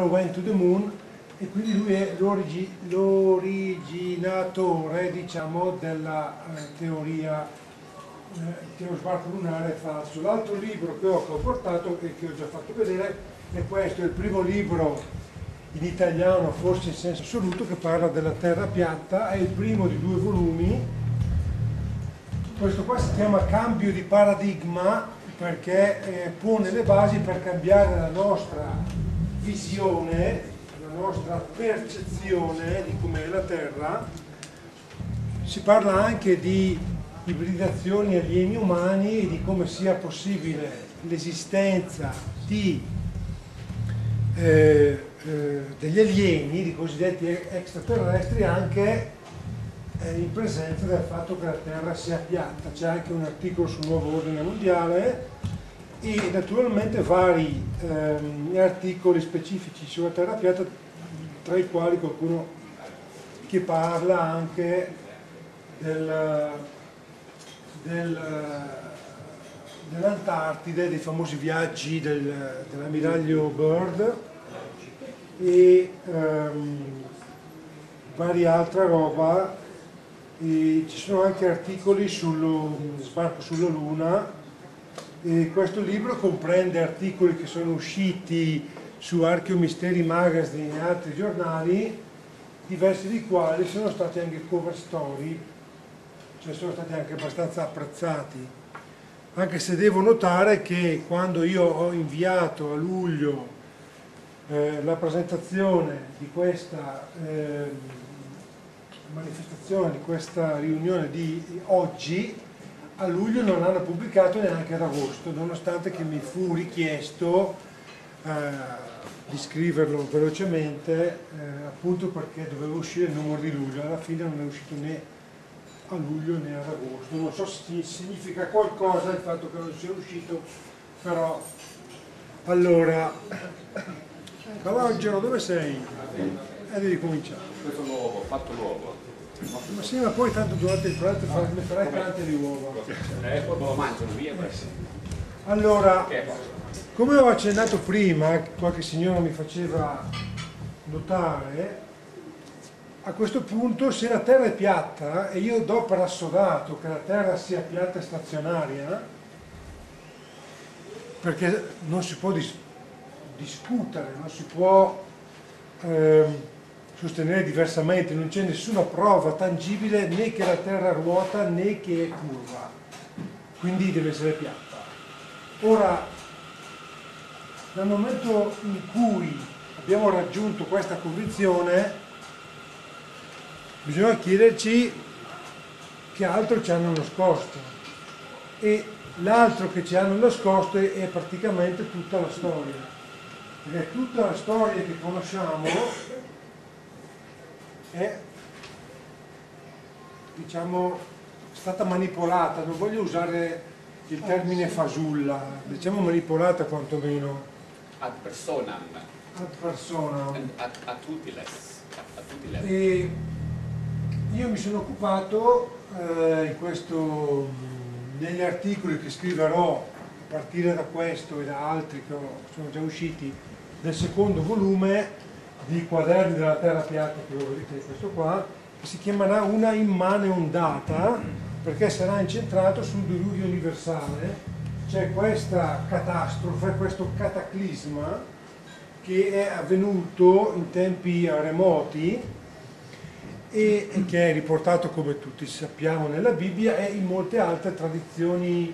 Went to the Moon, e quindi lui è l'originatore, diciamo, della teoria che lo sbarco lunare è falso. L'altro libro che ho portato e che ho già fatto vedere è questo, è il primo libro in italiano, forse in senso assoluto, che parla della Terra piatta, è il primo di 2 volumi. Questo qua si chiama Cambio di paradigma, perché pone le basi per cambiare la nostra visione, la nostra percezione di com'è la Terra. Si parla anche di ibridazioni alieni umani e di come sia possibile l'esistenza di degli alieni, di cosiddetti extraterrestri, anche in presenza del fatto che la Terra sia piatta. C'è anche un articolo sul nuovo ordine mondiale e naturalmente vari articoli specifici sulla Terra piatta, tra i quali qualcuno che parla anche dell'Antartide, dei famosi viaggi dell'ammiraglio Byrd e varia altra roba. E ci sono anche articoli sullo sbarco sulla Luna, e questo libro comprende articoli che sono usciti su Archeomisteri Magazine e altri giornali, diversi di quali sono stati anche cover story, cioè sono stati anche abbastanza apprezzati, anche se devo notare che quando io ho inviato a luglio la presentazione di questa manifestazione, di questa riunione di oggi, a luglio non l'hanno pubblicato neanche ad agosto, nonostante che mi fu richiesto di scriverlo velocemente, appunto perché doveva uscire il numero di luglio. Alla fine non è uscito né a luglio né ad agosto. Non so se significa qualcosa il fatto che non sia uscito, però. Allora, Calogero, dove sei? Devi cominciare. Questo nuovo, fatto nuovo. Ma sì, ma poi tanto durante il pranzo mi farai tante di uova. Poi me lo mangiano via questo. Allora, come ho accennato prima, qualche signora mi faceva notare, a questo punto, se la Terra è piatta, e io do per assodato che la Terra sia piatta e stazionaria, perché non si può discutere, non si può sostenere diversamente, non c'è nessuna prova tangibile né che la Terra ruota né che è curva, quindi deve essere piatta. Ora, dal momento in cui abbiamo raggiunto questa convinzione, bisogna chiederci che altro ci hanno nascosto, e l'altro che ci hanno nascosto è praticamente tutta la storia, perché tutta la storia che conosciamo è, diciamo, stata manipolata. Non voglio usare il termine fasulla, diciamo manipolata quantomeno. Ad personam. Ad personam. Ad utiles. E io mi sono occupato negli articoli che scriverò a partire da questo e da altri che sono già usciti, del secondo volume di Quaderni della Terra piatta, che lo vedete questo qua, che si chiamerà Una immane ondata, perché sarà incentrato sul diluvio universale. C'è questa catastrofe, questo cataclisma che è avvenuto in tempi remoti e che è riportato, come tutti sappiamo, nella Bibbia e in molte altre tradizioni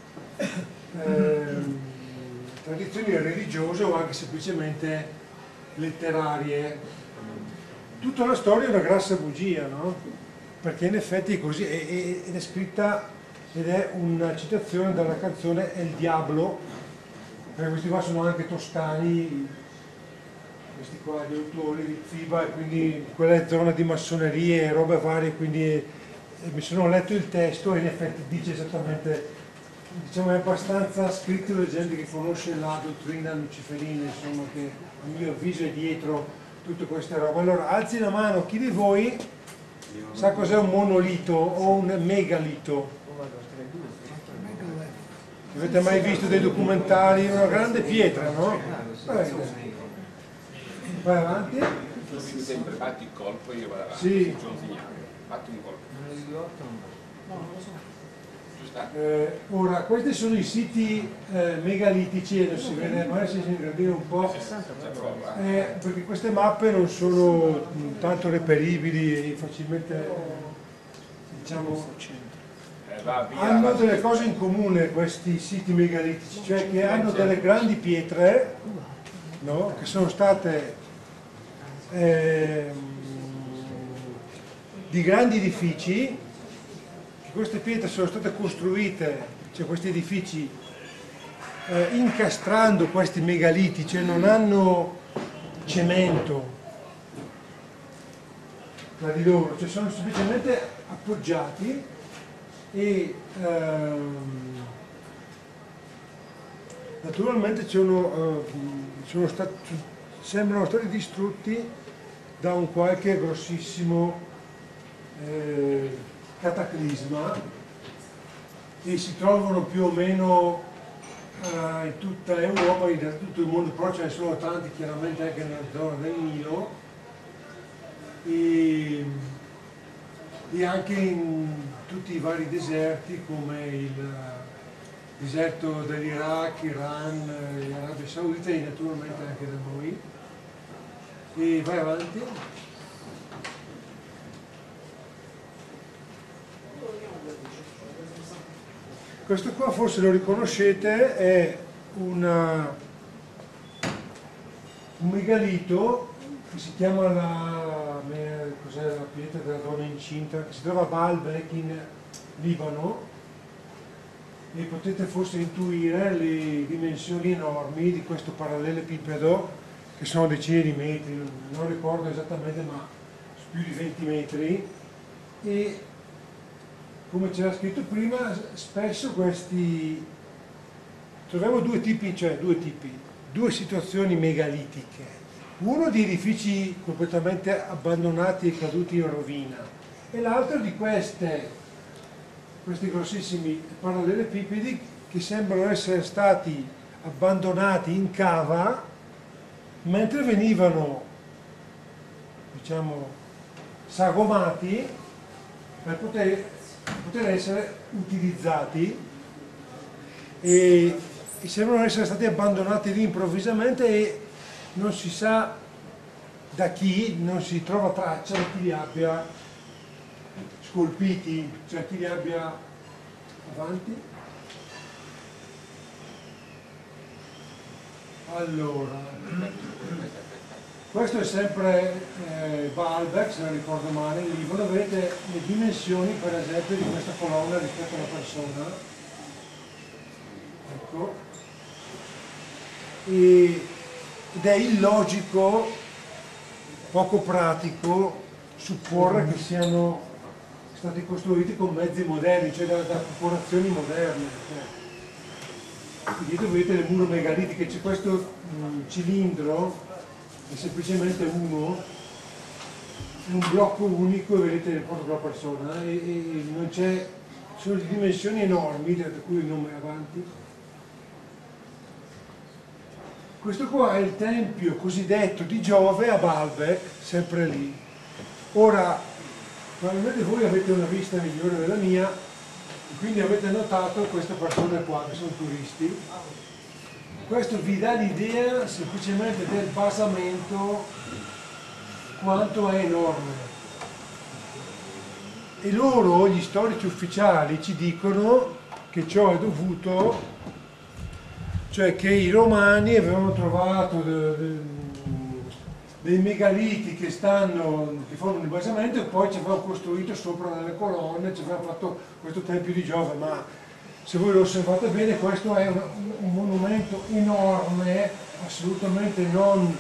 religiose o anche semplicemente letterarie. Tutta la storia è una grassa bugia, no? Perché in effetti è così, ed è scritta, ed è una citazione dalla canzone El Diablo, perché questi qua sono anche toscani, questi qua gli autori di FIBA, e quindi quella zona di massonerie e robe varie, quindi mi sono letto il testo e in effetti dice esattamente, diciamo, è abbastanza scritto da gente che conosce la dottrina luciferina, insomma, che a mio avviso è dietro tutte queste robe. Allora, alzi la mano chi di voi sa cos'è un monolito o un megalito? Avete mai visto dei documentari? Una grande pietra, no? Vai avanti. Tu sempre batti il colpo e io vado avanti. Sì. C'è un segnale. Batti un colpo. Giusto? Ora, questi sono i siti megalitici, adesso si vede, magari si ingrandire un po', perché queste mappe non sono tanto reperibili e facilmente, diciamo, hanno delle cose in comune questi siti megalitici, cioè che hanno delle grandi pietre, no? Che sono state di grandi edifici. Queste pietre sono state costruite, cioè questi edifici, incastrando questi megaliti, cioè non hanno cemento tra di loro, cioè sono semplicemente appoggiati e naturalmente sembrano stati distrutti da un qualche grossissimo cataclisma e si trovano più o meno in tutta Europa, in tutto il mondo, però ce ne sono tanti chiaramente anche nella zona del Nilo e anche in tutti i vari deserti come il deserto dell'Iraq, Iran, Arabia Saudita e naturalmente anche da noi. E vai avanti. Questo qua forse lo riconoscete, è un megalito che si chiama cos'è, la pietra della donna incinta, che si trova a Baalbek in Libano e potete forse intuire le dimensioni enormi di questo parallelepipedo che sono decine di metri, non ricordo esattamente ma più di 20 metri e come c'era scritto prima, spesso troviamo due situazioni megalitiche. Uno di edifici completamente abbandonati e caduti in rovina e l'altro di questi grossissimi parallelepipedi che sembrano essere stati abbandonati in cava mentre venivano, diciamo, sagomati per poter essere utilizzati e sembrano essere stati abbandonati lì improvvisamente e non si sa da chi, non si trova traccia di chi li abbia scolpiti, cioè chi li abbia avanti. Allora, questo è sempre Baalbek, se non ricordo male, in Libano, vedete le dimensioni per esempio di questa colonna rispetto alla persona. Ecco. Ed è illogico, poco pratico, supporre che siano stati costruiti con mezzi moderni, cioè da popolazioni moderne. Dietro vedete le mura megalitiche, c'è questo cilindro è semplicemente un blocco unico e vedete proprio la persona e non c'è, sono di dimensioni enormi, da cui il nome avanti. Questo qua è il tempio cosiddetto di Giove a Baalbek, sempre lì. Ora, probabilmente voi avete una vista migliore della mia, e quindi avete notato queste persone qua che sono turisti. Questo vi dà l'idea semplicemente del basamento, quanto è enorme. E loro, gli storici ufficiali, ci dicono che ciò è dovuto, cioè che i romani avevano trovato dei megaliti che formano il basamento e poi ci avevano costruito sopra delle colonne, ci avevano fatto questo tempio di Giove, ma se voi lo osservate bene questo è un monumento enorme, assolutamente non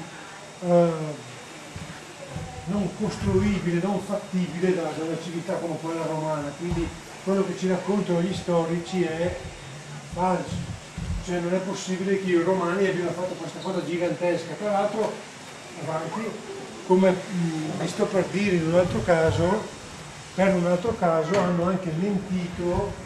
costruibile, non fattibile da una civiltà come quella romana, quindi quello che ci raccontano gli storici è falso, cioè non è possibile che i romani abbiano fatto questa cosa gigantesca. Tra l'altro, avanti, come vi sto per dire in un altro caso, per un altro caso hanno anche mentito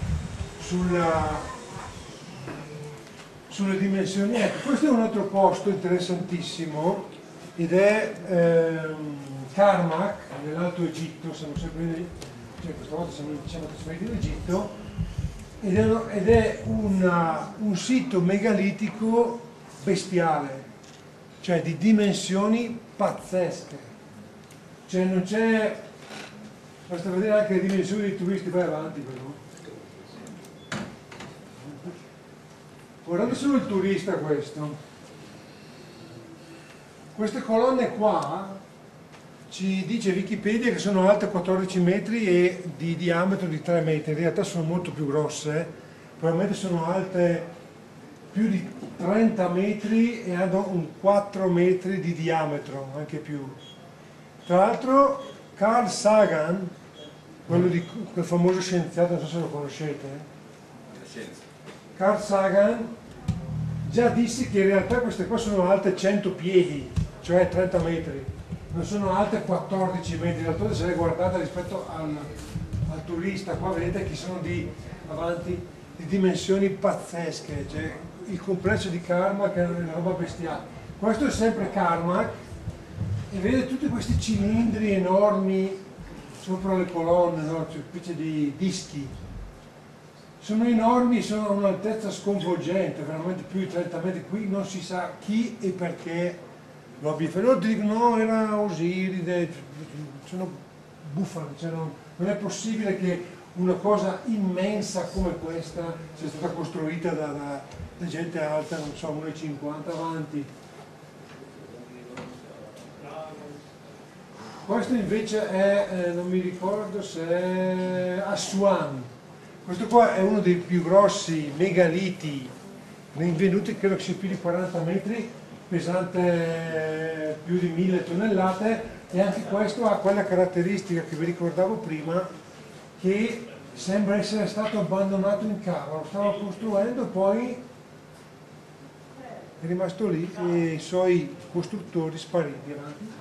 sulle dimensioni. Ecco, questo è un altro posto interessantissimo ed è Karnak, nell'Alto Egitto, siamo sempre cioè questa volta siamo trasferiti in Egitto, ed è un sito megalitico bestiale, cioè di dimensioni pazzesche, cioè non c'è, basta vedere anche le dimensioni dei turisti, vai avanti però. Guardate solo il turista questo. Queste colonne qua ci dice Wikipedia che sono alte 14 metri e di diametro di 3 metri, in realtà sono molto più grosse, probabilmente sono alte più di 30 metri e hanno un 4 metri di diametro, anche più. Tra l'altro Carl Sagan, quello di quel famoso scienziato, non so se lo conoscete, Carl Sagan già disse che in realtà queste qua sono alte 100 piedi, cioè 30 metri, non sono alte 14 metri. D'altronde se le guardate rispetto al turista, qua vedete che sono avanti di dimensioni pazzesche, cioè il complesso di Karnak è una roba bestiale. Questo è sempre Karnak e vedete tutti questi cilindri enormi sopra le colonne, no? Cioè specie di dischi. Sono enormi, sono a un'altezza sconvolgente, veramente più di 30 metri. Qui non si sa chi e perché lo abbia fatto. Loro dicono no, era Osiride, sono bufale, cioè non è possibile che una cosa immensa come questa sia stata costruita da gente alta, non so, 1,50 avanti. Questo invece è, non mi ricordo se è Aswan. Questo qua è uno dei più grossi megaliti rinvenuti, credo che sia più di 40 metri, pesante più di 1000 tonnellate, e anche questo ha quella caratteristica che vi ricordavo prima, che sembra essere stato abbandonato in cava, lo stava costruendo, poi è rimasto lì e i suoi costruttori spariti.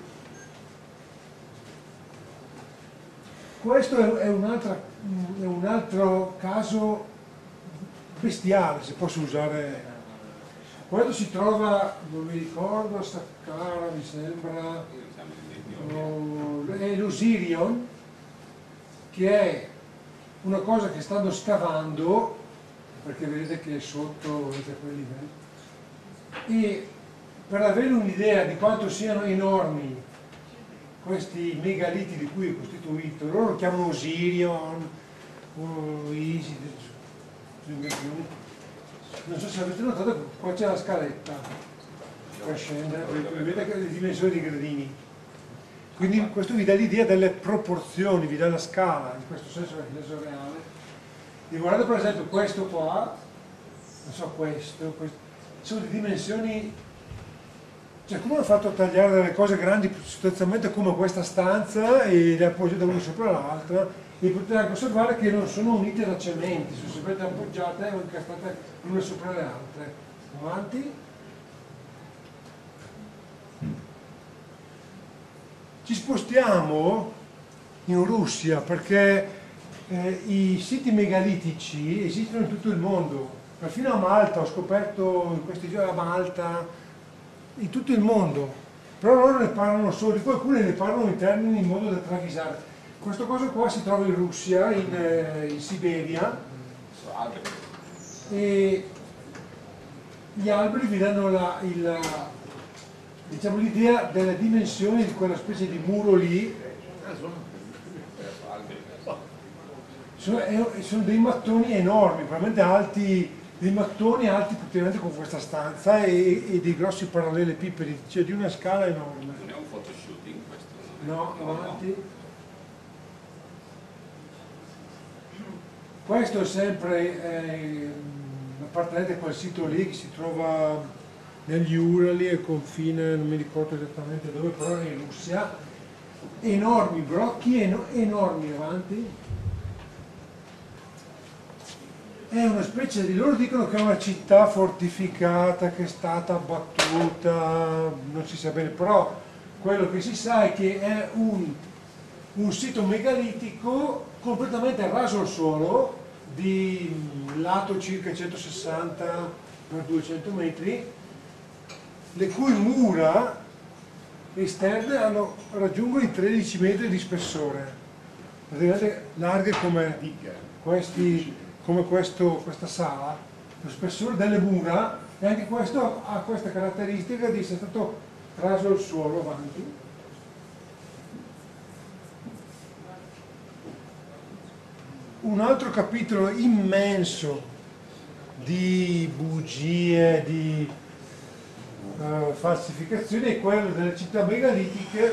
Questo è un altro caso bestiale, se posso usare. Questo si trova, non mi ricordo, a Saqqara mi sembra, è l'Osirion, che è una cosa che stanno scavando, perché vedete che è sotto, vedete quel livello, e per avere un'idea di quanto siano enormi questi megaliti di cui è costituito, loro lo chiamano Osirion o Isis, non so se avete notato, qua c'è la scaletta per scendere, vedete che le dimensioni dei gradini, quindi questo vi dà l'idea delle proporzioni, vi dà la scala, in questo senso è reale. E guardate per esempio questo qua, non so questo, sono di dimensioni. Cioè, come hanno fatto a tagliare delle cose grandi sostanzialmente come questa stanza e le appoggiate una sopra l'altra, e potete anche osservare che non sono unite da cementi, sono sempre appoggiate o incastate l'una sopra le altre. Avanti. Ci spostiamo in Russia perché i siti megalitici esistono in tutto il mondo, perfino a Malta, ho scoperto in questi giorni a Malta, in tutto il mondo, però loro ne parlano solo, di alcuni ne parlano in termini in modo da travisare. Questo coso qua si trova in Russia, in Siberia, e gli alberi vi danno diciamo, l'idea delle dimensioni di quella specie di muro lì. Sono dei mattoni enormi, probabilmente alti, dei mattoni alti praticamente con questa stanza e dei grossi parallelepipedi, cioè di una scala enorme. Non è un photoshooting questo? No, avanti. Questo è sempre appartenente a quel sito lì che si trova negli Urali, al confine, non mi ricordo esattamente dove, però in Russia. Enormi blocchi, enormi avanti. È una specie di, loro dicono che è una città fortificata che è stata abbattuta, non si sa bene, però quello che si sa è che è un sito megalitico completamente raso al suolo, di lato circa 160 per 200 metri, le cui mura esterne raggiungono i 13 metri di spessore, praticamente larghe come questa sala, lo spessore delle mura, e anche questo ha questa caratteristica di essere stato raso al suolo avanti. Un altro capitolo immenso di bugie, di falsificazioni è quello delle città megalitiche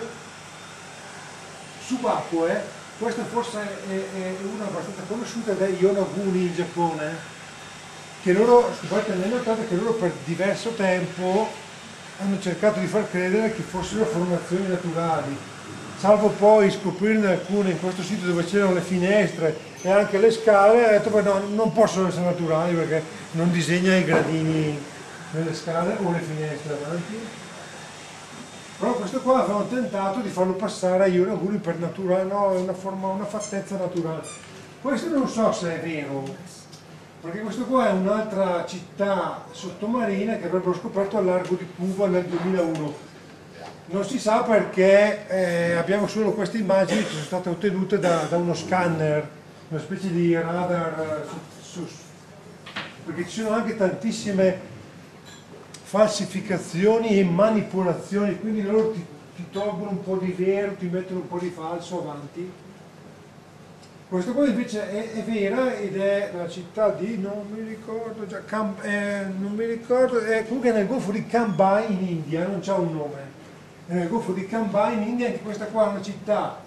subacquee. Questa forse è una abbastanza conosciuta, ed è Yonaguni in Giappone, che loro, scusate, ne notate che loro per diverso tempo hanno cercato di far credere che fossero formazioni naturali, salvo poi scoprirne alcune in questo sito dove c'erano le finestre e anche le scale. Ha detto beh, no, non possono essere naturali perché non disegna i gradini nelle scale o le finestre avanti. Però questo qua avevano tentato di farlo passare a Yonaguni per naturale, no, è una fattezza naturale. Questo non so se è vero, perché questo qua è un'altra città sottomarina che avrebbero scoperto al largo di Cuba nel 2001. Non si sa perché abbiamo solo queste immagini che sono state ottenute da uno scanner, una specie di radar, perché ci sono anche tantissime falsificazioni e manipolazioni, quindi loro ti tolgono un po' di vero, ti mettono un po' di falso avanti. Questo qua invece è vera ed è la città di, non mi ricordo già, non mi ricordo, è comunque nel golfo di Cambay in India, non c'ha un nome, è nel golfo di Cambay in India. Anche questa qua è una città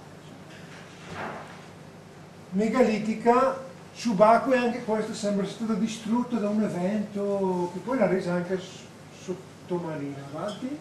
megalitica, subacquea, e anche questa sembra stata distrutta da un evento che poi l'ha resa anche sottomarina. Avanti.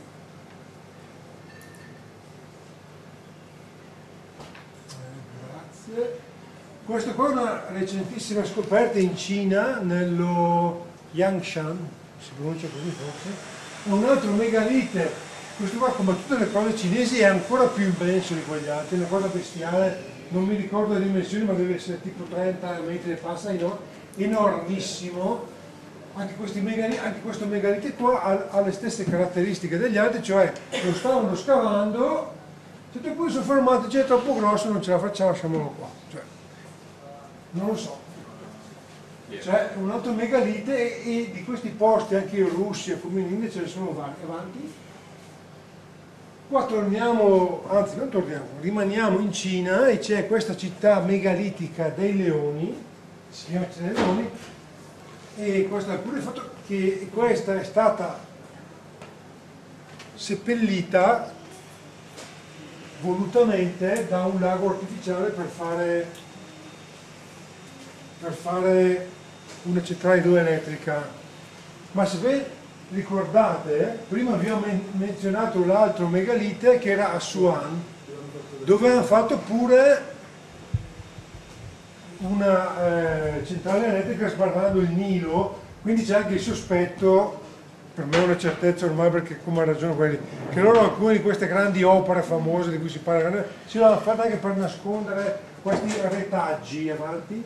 Grazie. Questa qua è una recentissima scoperta in Cina, nello Yangshan, si pronuncia così forse, è un altro megalite. Questo qua, come tutte le cose cinesi, è ancora più immenso di quegli altri, è una cosa bestiale, non mi ricordo le dimensioni, ma deve essere tipo 30 metri e passa, enormissimo. Anche questo megalite qua ha le stesse caratteristiche degli altri, cioè lo stavano scavando, e poi sono fermati, cioè è troppo grosso, non ce la facciamo, lasciamolo qua. Cioè, non lo so. C'è un altro megalite e di questi posti anche in Russia, come in India, ce ne sono vari. Avanti. Qua torniamo, anzi non torniamo, rimaniamo in Cina e c'è questa città megalitica dei leoni, si chiama Città dei Leoni, e questo è pure il fatto che questa è stata seppellita volutamente da un lago artificiale per fare una centrale idroelettrica. Ma se vi ricordate, prima abbiamo menzionato l'altro megalite che era Assuan, dove hanno fatto pure una centrale elettrica sbarrando il Nilo, quindi c'è anche il sospetto, per me è una certezza ormai perché come ha ragione quelli, che loro alcune di queste grandi opere famose di cui si parla, si l'hanno fatta anche per nascondere questi retaggi. Avanti.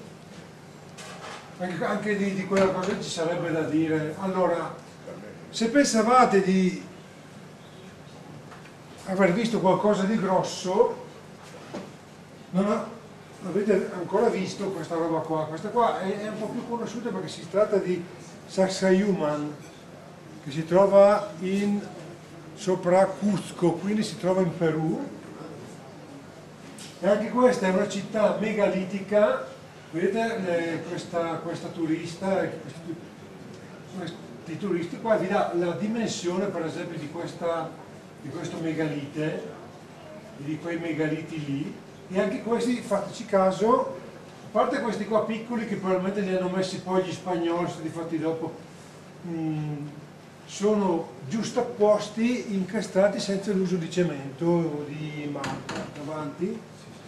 Anche di quella cosa ci sarebbe da dire. Allora, se pensavate di aver visto qualcosa di grosso, non avete ancora visto questa roba qua. Questa qua è un po' più conosciuta perché si tratta di Sacsayhuaman, che si trova sopra Cuzco, quindi si trova in Perù. E anche questa è una città megalitica. Vedete questa turista, questi turisti qua vi dà la dimensione per esempio di questo megalite e di quei megaliti lì, e anche questi, fateci caso, a parte questi qua piccoli che probabilmente li hanno messi poi gli spagnoli, sono stati fatti dopo, sono giustapposti, incastrati senza l'uso di cemento o di marca. Avanti.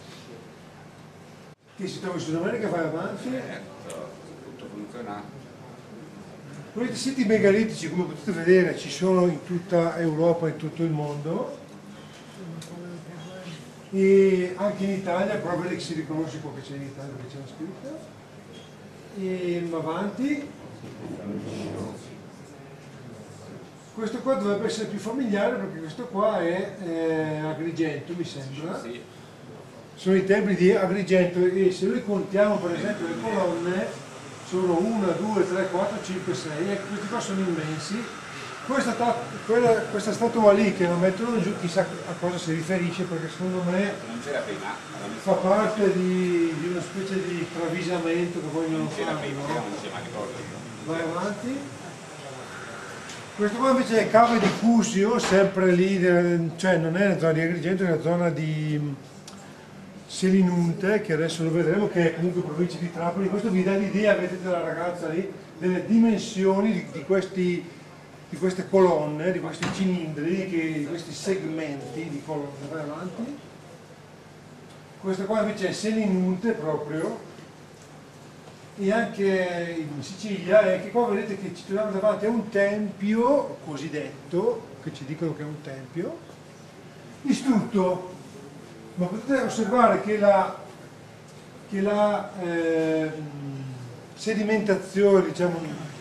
Che si trova in Sud America, vai avanti. Tutto funziona. Questi siti megalitici, come potete vedere, ci sono in tutta Europa e in tutto il mondo, e anche in Italia, però vedi che si riconosce qua che c'è in Italia, che c'è la scritta. E avanti. Questo qua dovrebbe essere più familiare perché questo qua è Agrigento, mi sembra. Sì. Sono i templi di Agrigento e se noi contiamo per esempio le colonne sono 1, 2, 3, 4, 5, 6 e questi qua sono immensi. Questa statua lì che la mettono giù chissà a cosa si riferisce perché secondo me Non c'era prima? fa parte di una specie di travisamento che vogliono Non c'era fare, prima, no? non si ma ricordo. Vai avanti. Questo qua invece è Cave di Cusio, sempre lì, cioè non è nella zona di Agrigento, è nella zona di Selinunte, che adesso lo vedremo, che è comunque provincia di Trapani. Questo vi dà l'idea, vedete la ragazza lì, delle dimensioni di queste colonne, di questi cilindri, di questi segmenti di colonne. Vai avanti. Questo qua invece è Selinunte proprio, e anche in Sicilia, e che qua vedete che ci troviamo davanti a un tempio cosiddetto, che ci dicono che è un tempio, distrutto. Ma potete osservare che la sedimentazione, diciamo,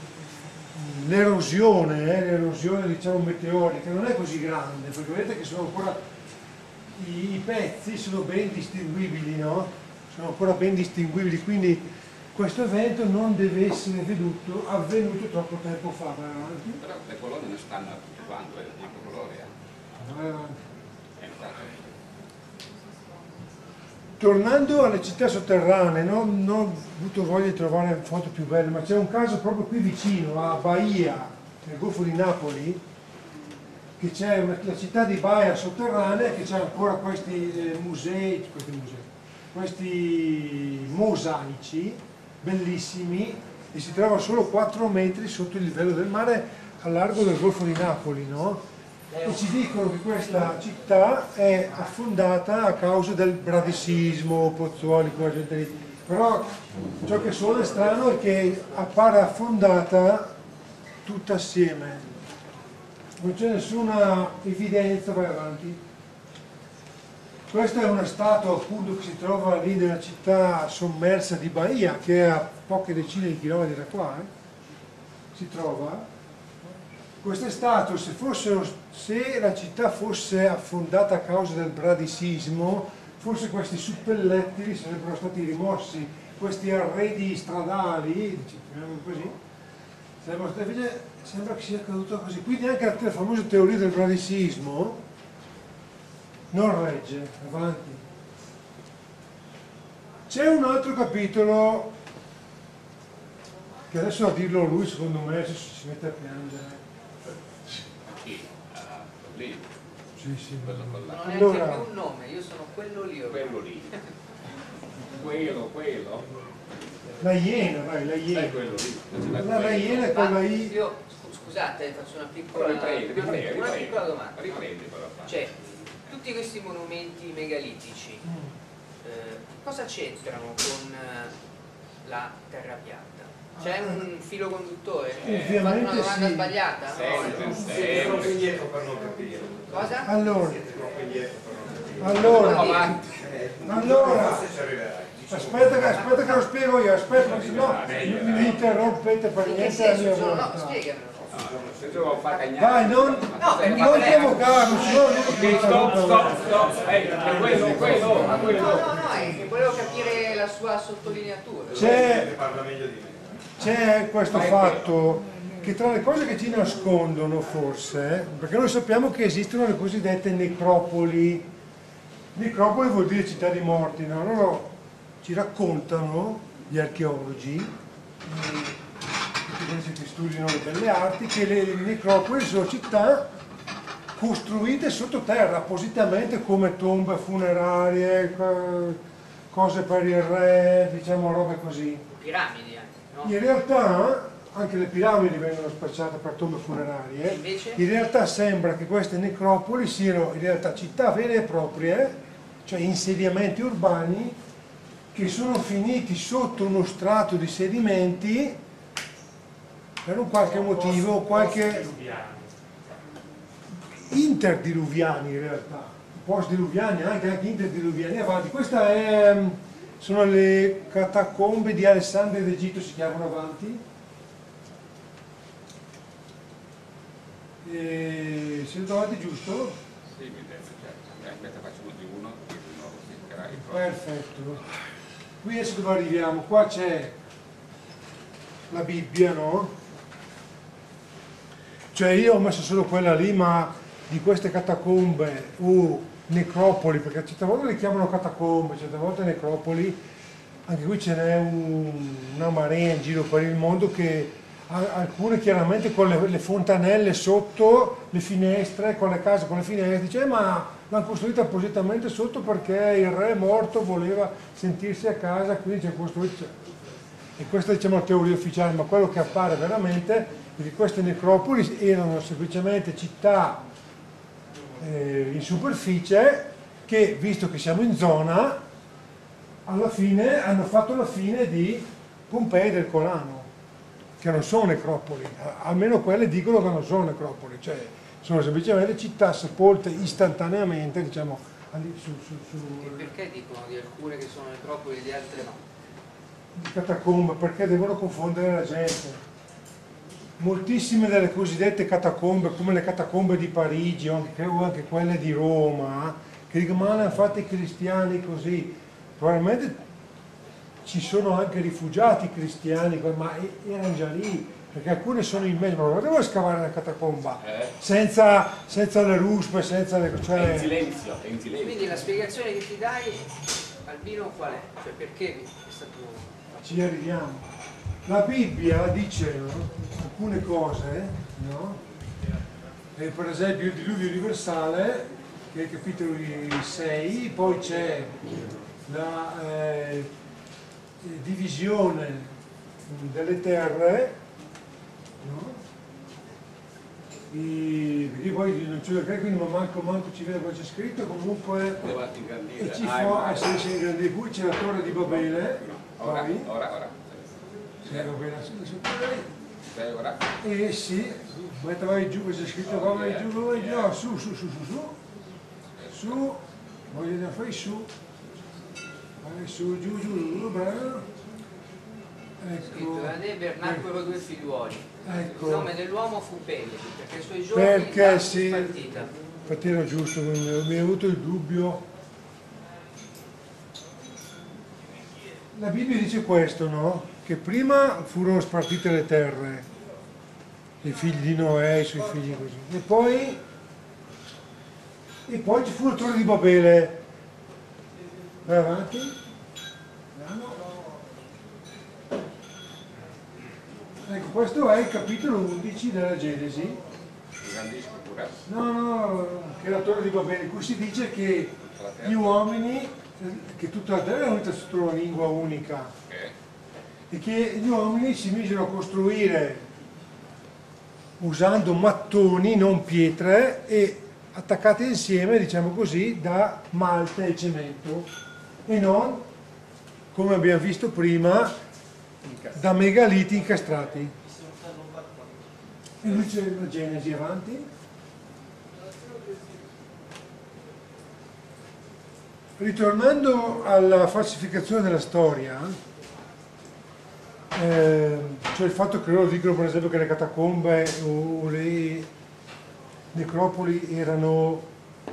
l'erosione diciamo, meteorica non è così grande, perché vedete che sono ancora i pezzi sono ben distinguibili, no? Sono ancora ben distinguibili, quindi questo evento non deve essere avvenuto troppo tempo fa. Vai avanti. Però le colonne non stanno a tutto quanto, è un altro colore. Vai avanti. È notato. Tornando alle città sotterranee, non ho avuto voglia di trovare foto più belle, ma c'è un caso proprio qui vicino, a Baia, nel Golfo di Napoli, che c'è la città di Baia sotterranea, che c'è ancora questi questi mosaici bellissimi, e si trova solo 4 metri sotto il livello del mare al largo del Golfo di Napoli, no? E ci dicono che questa città è affondata a causa del bradisismo, Pozzuoli, quella gente lì. Però ciò che suona strano è che appare affondata tutta assieme. Non c'è nessuna evidenza, vai avanti. Questa è una statua appunto che si trova lì nella città sommersa di Bahia, che è a poche decine di chilometri da qua, si trova. Queste statue, se la città fosse affondata a causa del bradisismo, forse questi suppellettili sarebbero stati rimossi, questi arredi stradali, diciamo così, invece sembra che sia accaduto così. Quindi anche la famosa teoria del bradisismo non regge, avanti. C'è un altro capitolo, che adesso a dirlo lui secondo me si mette a piangere. Chi? Lì. Sì, sì. Quello con Non la... ho neanche Allora, più un nome, io sono quello lì. Quello lì. Quello. la Iena, vai, la Iena. È quello lì. La Iena è con la I. Io, scusate, faccio una piccola, Riprendi. una piccola domanda. Riprendi però. Cioè, tutti questi monumenti megalitici, cosa c'entrano con la terra piatta? C'è un filo conduttore? Ho fatto una Ovviamente domanda sì. sbagliata? Siete troppo indietro per non capire. Cosa? Allora, Siete troppo indietro per non capire. allora, Forse ci arriverai. aspetta che lo spiego io, aspetta, se no mi interrompete per In che niente la senso? mia No, volontà. spiegamelo. Se tu vuoi far cagnare. Dai, non provocarmi, se no mi Stop. È quello. No, è che volevo capire la sua sottolineatura. Parla meglio di me. C'è questo fatto che tra le cose che ci nascondono forse, perché noi sappiamo che esistono le cosiddette necropoli. Necropoli vuol dire città di morti, no? Loro ci raccontano, gli archeologi, tutti quelli che studiano le belle arti, che le necropoli sono città costruite sottoterra, appositamente come tombe funerarie, cose per il re, diciamo robe così. Piramidi anche, no? In realtà anche le piramidi vengono spacciate per tombe funerarie. Invece? In realtà sembra che queste necropoli siano in realtà città vere e proprie, cioè insediamenti urbani che sono finiti sotto uno strato di sedimenti per un qualche motivo, qualche interdiluviani in realtà, post-diluviani, anche interdiluviani avanti. Sono le catacombe di Alessandria d'Egitto, si chiamano avanti. Siete trovati giusto? Sì, mi detto, certo. Aspetta, facciamo di uno, sì, che era il prossimo. Perfetto. Qui adesso dove arriviamo? Qua c'è la Bibbia, no? Cioè io ho messo solo quella lì, ma di queste catacombe o necropoli, perché certe volte le chiamano catacombe, certe volte necropoli, anche qui ce n'è una marea in giro per il mondo che alcune chiaramente con le fontanelle sotto, le finestre, con le case con le finestre, dice ma l'hanno costruita appositamente sotto perché il re morto voleva sentirsi a casa, quindi ci ha costruito. E questa diciamo è la teoria ufficiale, ma quello che appare veramente è che queste necropoli erano semplicemente città in superficie che, visto che siamo in zona, alla fine hanno fatto la fine di Pompei e del Colano, che non sono necropoli, almeno quelle dicono che non sono necropoli, cioè sono semplicemente città sepolte istantaneamente, diciamo, E perché dicono di alcune che sono necropoli e di altre no? di catacombe, perché devono confondere la gente. Moltissime delle cosiddette catacombe, come le catacombe di Parigi o anche quelle di Roma, che dicono ma le hanno fatte i cristiani così, probabilmente ci sono anche rifugiati cristiani, ma erano già lì, perché alcune sono in mezzo, ma non devono scavare la catacomba senza le ruspe, senza le... È in silenzio, è in silenzio. Quindi la spiegazione che ti dai, Albino, qual è? Cioè perché è stato... Ci arriviamo. La Bibbia dice, no, alcune cose, no? Per esempio il diluvio universale, che è il capitolo 6, poi c'è la divisione delle terre, no? Perché poi non c'è il greco, quindi manco ci vede cosa c'è scritto, comunque Devo ingrandire. e ci fa di cui c'è la torre di Babele, Ora. sì, Babele, sì, Ora. e sì, mentre vai giù, cosa c'è scritto, vai giù, no, su, voglio fare su, vai su, giù, bravo. Scritto, da Neber nacquero due figliuoli. Ecco. Il nome dell'uomo fu Peleg, perché i suoi giorni Perché sì, partita. infatti era giusto, mi è avuto il dubbio. La Bibbia dice questo, no? Che prima furono spartite le terre, i figli di Noè, i suoi figli così, e poi ci fu la torre di Babele. Vai avanti. Andiamo. Ecco, questo è il capitolo 11 della Genesi. Ingrandisco pure. No, che è la torre di Babele, in cui si dice che gli uomini, che tutta la terra è unita sotto una lingua unica, e che gli uomini si misero a costruire usando mattoni, non pietre, e attaccate insieme, diciamo così, da malta e cemento, e non, come abbiamo visto prima, da megaliti incastrati. E lui c'è la Genesi avanti. Ritornando alla falsificazione della storia, cioè il fatto che loro dicono per esempio che le catacombe o le necropoli erano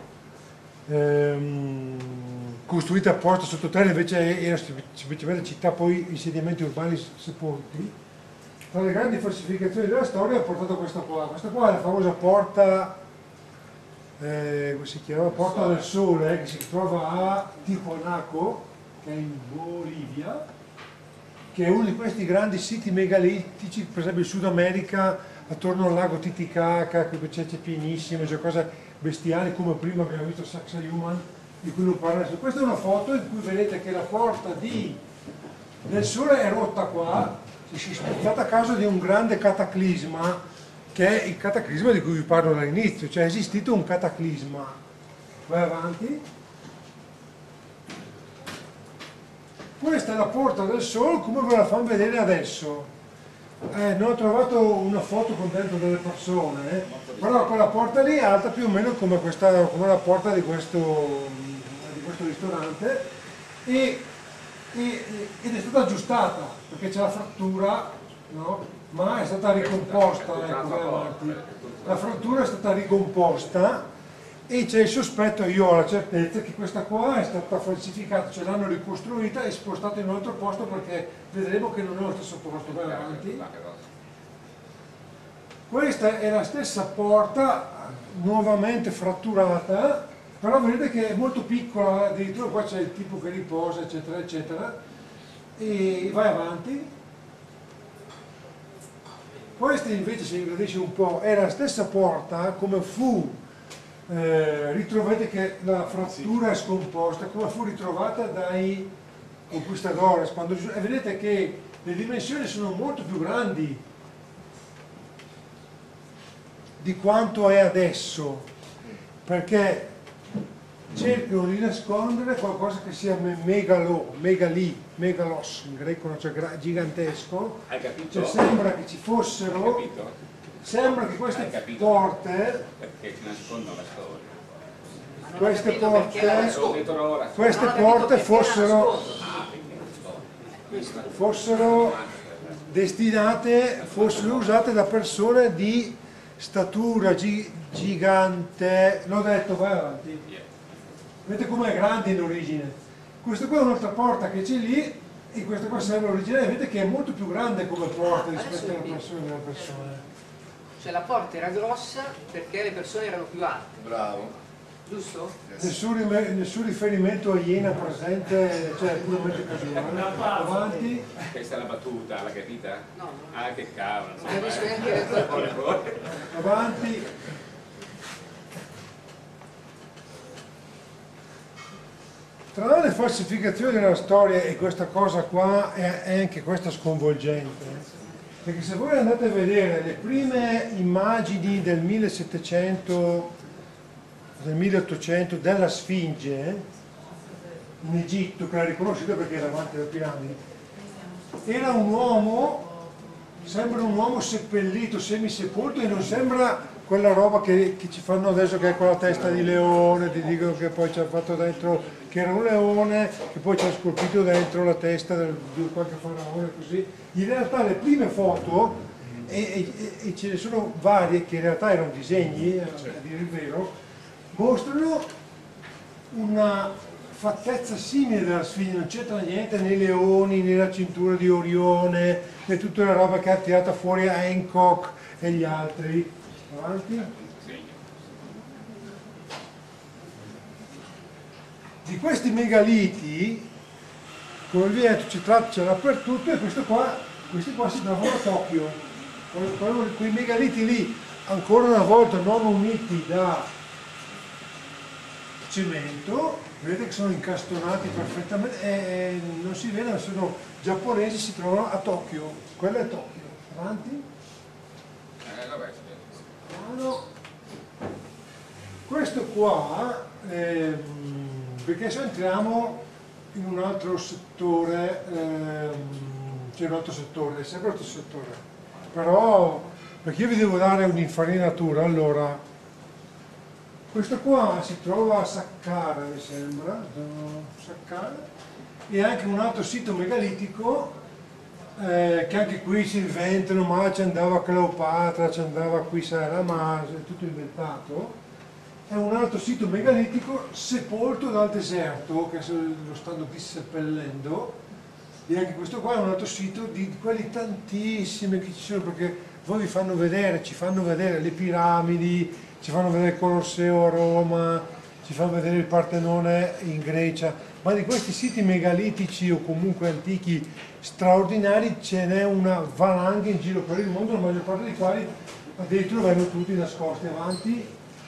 costruite apposta sottoterra, invece erano semplicemente città, poi insediamenti urbani sepolti. Tra le grandi falsificazioni della storia ha portato questa qua è la famosa porta, come si chiama? Porta del Sole, che si trova a Tijuanaco, che è in Bolivia, che è uno di questi grandi siti megalitici, per esempio in Sud America, attorno al lago Titicaca, che c'è pienissimo, c'è cose bestiali, come prima abbiamo visto Sacsayhuaman, di cui non parla. Questa è una foto in cui vedete che la porta del Sole è rotta qua, si è spezzata a causa di un grande cataclisma, che è il cataclisma di cui vi parlo dall'inizio, cioè è esistito un cataclisma. Vai avanti. Questa è la porta del Sole come ve la fanno vedere adesso. Non ho trovato una foto con dentro delle persone, però quella porta lì è alta più o meno come la porta di questo ristorante, ed è stata aggiustata perché c'è la frattura, no? ma è stata ricomposta, ecco, vai avanti. La frattura è stata ricomposta e c'è il sospetto, io ho la certezza che questa qua è stata falsificata, cioè l'hanno ricostruita e spostata in un altro posto perché vedremo che non è lo stesso posto. Vai avanti. Questa è la stessa porta nuovamente fratturata, però vedete che è molto piccola, addirittura qua c'è il tipo che riposa, eccetera eccetera, e vai avanti. Questa invece, se vedete un po', è la stessa porta come fu ritrovate che la frattura è scomposta, come fu ritrovata dai conquistadores quando, e vedete che le dimensioni sono molto più grandi di quanto è adesso, perché cercano di nascondere qualcosa che sia megalos, in greco non c'è, gigantesco. Hai capito? Cioè sembra che ci Hai fossero, capito? sembra che queste Hai capito? porte, Perché ci nascondono la storia. queste L'ho porte, Ora. queste Non ho capito porte perché fossero, nascondo. fossero destinate, fossero usate da persone di statura gigante. L'ho detto, vai avanti. Vedete com'è grande in origine. Questa qua è un'altra porta che c'è lì e questa qua sembra originale, vedete che è molto più grande come porta rispetto alle persone. Cioè la porta era grossa perché le persone erano più alte, Bravo. giusto? Nessun riferimento a Iena presente, cioè puramente casuale. Avanti. Questa è la battuta, l'ha capita? No, Ah, che cavolo. non capisco neanche le tue. Avanti. Tra le falsificazioni della storia, e questa cosa qua è anche questa sconvolgente, perché se voi andate a vedere le prime immagini del 1700, del 1800 della Sfinge in Egitto, che la riconoscete perché è davanti alle piramidi, era un uomo, sembra un uomo seppellito, semisepolto, e non sembra quella roba che ci fanno adesso, che è con la testa di leone, ti dicono che poi ci ha fatto dentro che era un leone, che poi ci ha scolpito dentro la testa di qualche faraone, così. In realtà le prime foto, e ce ne sono varie che in realtà erano disegni, a dire il vero, mostrano una fattezza simile della Sfinge, non c'entra niente nei leoni, né la cintura di Orione, né tutta la roba che ha tirata fuori a Hancock e gli altri. Avanti. Di questi megaliti, come vi ho detto, c'è dappertutto, e questi qua si trovano a Tokyo. Quei megaliti lì, ancora una volta non uniti da cemento, vedete che sono incastonati perfettamente e non si vedono, sono giapponesi, si trovano a Tokyo. Quello è Tokyo. Avanti. Vabbè, No. Questo qua, perché se entriamo in un altro settore, c'è un altro settore, è sempre un altro settore, però perché io vi devo dare un'infarinatura, allora questo qua si trova a Saqqara, mi sembra, Saqqara, e anche un altro sito megalitico, che anche qui si inventano, ma ci andava Cleopatra, ci andava qui Sara, ma è tutto inventato. È un altro sito megalitico sepolto dal deserto, che lo stanno disseppellendo, e anche questo qua è un altro sito di quelli tantissimi che ci sono, perché voi vi fanno vedere, ci fanno vedere le piramidi, ci fanno vedere il Colosseo a Roma, ci fanno vedere il Partenone in Grecia, ma di questi siti megalitici o comunque antichi straordinari ce n'è una valanga in giro per il mondo, la maggior parte dei quali addirittura vengono tutti nascosti. Avanti.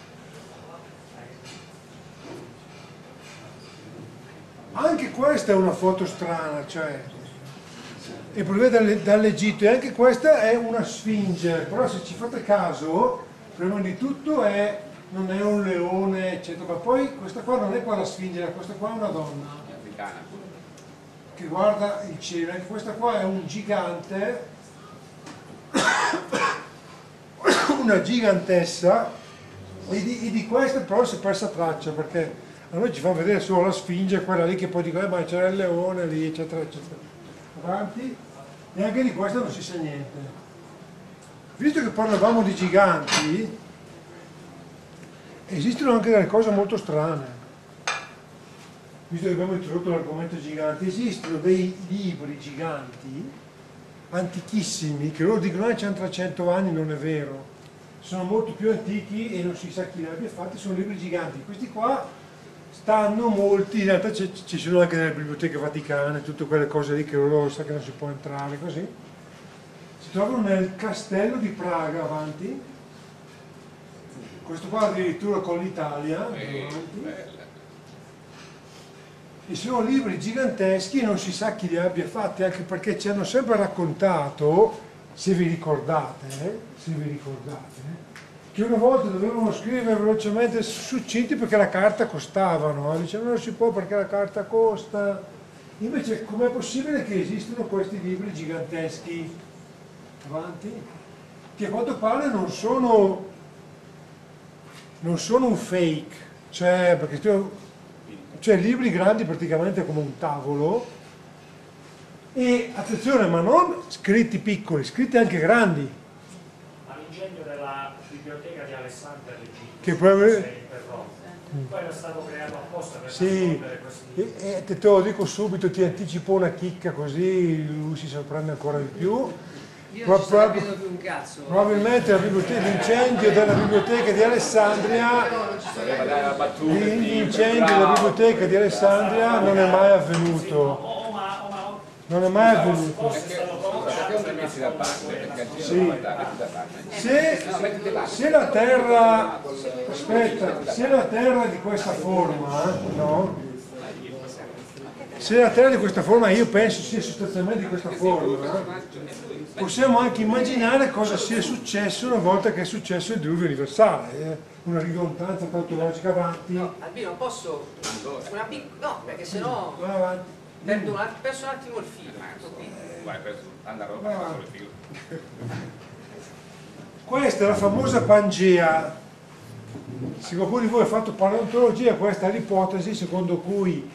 Anche questa è una foto strana, cioè, e proviene dall'Egitto, e anche questa è una sfinge, però se ci fate caso, prima di tutto non è un leone, eccetera, ma poi questa qua non è qua la sfinge, questa qua è una donna africana. che guarda il cielo, anche questa qua è un gigante, una gigantessa, e di questa però si è persa traccia, perché a noi ci fa vedere solo la sfinge, quella lì che poi dico, ma c'era il leone lì, eccetera, eccetera. Avanti, e anche di questa non si sa niente. visto che parlavamo di giganti, esistono anche delle cose molto strane. Visto che abbiamo introdotto l'argomento giganti, esistono dei libri giganti antichissimi che loro dicono che hanno 300 anni, non è vero, sono molto più antichi e non si sa chi li abbia fatti, sono libri giganti. Questi qua stanno molti, in realtà ci sono anche nelle biblioteche vaticane, tutte quelle cose lì che loro sa che non si può entrare così. Si trovano nel castello di Praga avanti, questo qua addirittura con l'Italia avanti. E sono libri giganteschi e non si sa chi li abbia fatti, anche perché ci hanno sempre raccontato, se vi ricordate, che una volta dovevano scrivere velocemente succinti perché la carta costava, no? Dicevano non si può perché la carta costa. Invece com'è possibile che esistano questi libri giganteschi avanti? Che a quanto pare non sono un fake, cioè libri grandi praticamente come un tavolo, e attenzione, ma non scritti piccoli, scritti anche grandi. All'ingegno della biblioteca di Alessandria Che proprio... poi era stato creato apposta per sì, nascondere questi... e te lo dico subito, ti anticipo una chicca così lui si sorprende ancora di più. Io non ci sto capendo più un cazzo. Probabilmente l'incendio della biblioteca di Alessandria, l'incendio della biblioteca di Alessandria non è mai avvenuto. Non è mai avvenuto. Perché non li messi da parte? Perché Sì. Se la Terra, aspetta, se la Terra è di questa forma, no? Se la Terra è di questa forma, io penso sia sostanzialmente di questa forma, possiamo anche immaginare cosa sia successo una volta che è successo il diluvio universale, una ridondanza tautologica avanti. No, Albino, posso no, perché sennò Vai avanti. perso un attimo il filo. Vai, anda roba, il filo. Questa è la famosa Pangea. Se qualcuno di voi ha fatto paleontologia, questa è l'ipotesi secondo cui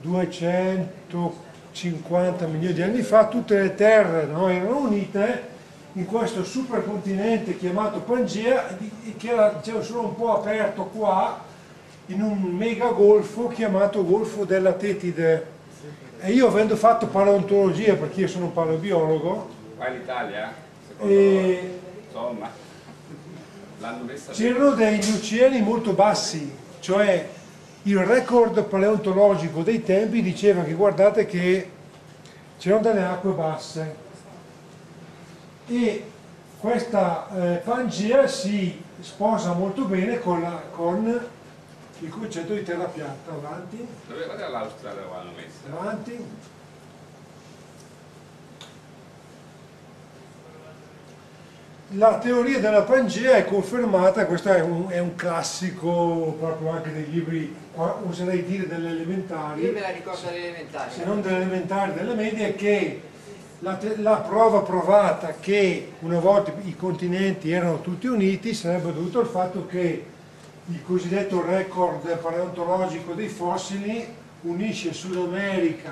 250 milioni di anni fa tutte le terre, no, erano unite in questo supercontinente chiamato Pangea, che era, diciamo, solo un po' aperto qua in un mega golfo chiamato Golfo della Tetide. E io, avendo fatto paleontologia, perché io sono un paleobiologo, Qua in Italia, insomma, l'hanno messa... c'erano degli oceani molto bassi, cioè il record paleontologico dei tempi diceva che, guardate, che c'erano delle acque basse e questa Pangea si sposa molto bene con il concetto di terra piatta. Avanti, Dove guarda l'Australia dove l'hanno messa? avanti. La teoria della Pangea è confermata, questo è un classico proprio anche dei libri, oserei dire delle elementari. Io me la ricordo delle elementari. Se non delle elementari, delle medie, che la prova provata che una volta i continenti erano tutti uniti sarebbe dovuto al fatto che il cosiddetto record paleontologico dei fossili unisce Sud America,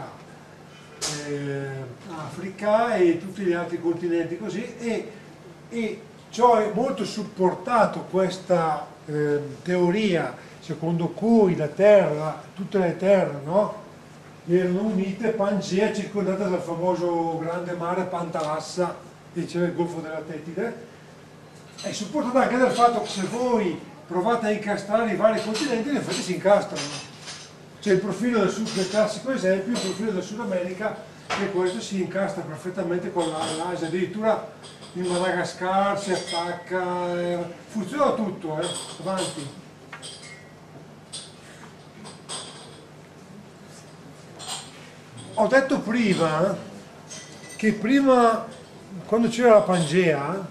Africa e tutti gli altri continenti così, e ciò è molto supportato, questa teoria secondo cui la Terra, tutte le terre, no, erano unite, Pangea circondata dal famoso grande mare Pantalassa, e c'era il Golfo della Tetide, è supportato anche dal fatto che se voi provate a incastrare i vari continenti, in effetti si incastrano. C'è il profilo del Sud, del classico esempio, il profilo del Sud America, che questo si incastra perfettamente con l'Asia, addirittura in Madagascar si attacca, funziona tutto, avanti. Ho detto prima che quando c'era la Pangea,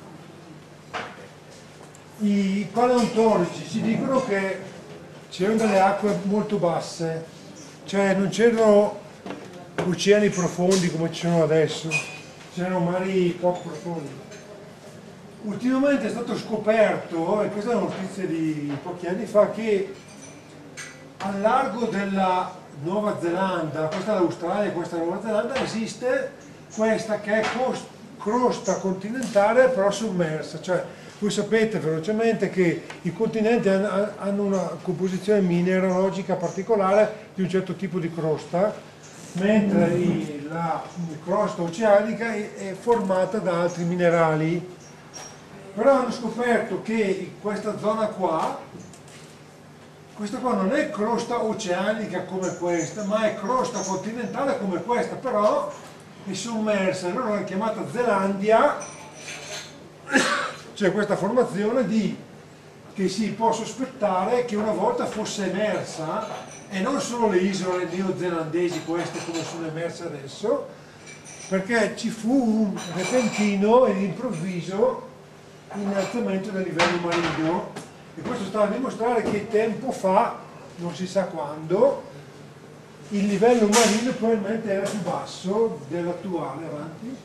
i paleontologi ci dicono che c'erano delle acque molto basse, cioè non c'erano oceani profondi come ci sono adesso, c'erano mari poco profondi. Ultimamente è stato scoperto, e questa è una notizia di pochi anni fa, che al largo della Nuova Zelanda, questa è l'Australia, questa è la Nuova Zelanda, esiste questa che è crosta continentale però sommersa, cioè voi sapete velocemente che i continenti hanno una composizione mineralogica particolare di un certo tipo di crosta, mentre la crosta oceanica è formata da altri minerali. Però hanno scoperto che in questa zona qua, questa qua non è crosta oceanica come questa, ma è crosta continentale come questa, però è sommersa, loro l'hanno chiamata Zelandia. C'è questa formazione che si può sospettare che una volta fosse emersa, e non solo le isole neozelandesi queste come sono emerse adesso, perché ci fu un repentino ed improvviso innalzamento del livello marino, e questo sta a dimostrare che tempo fa, non si sa quando, il livello marino probabilmente era più basso dell'attuale. Avanti.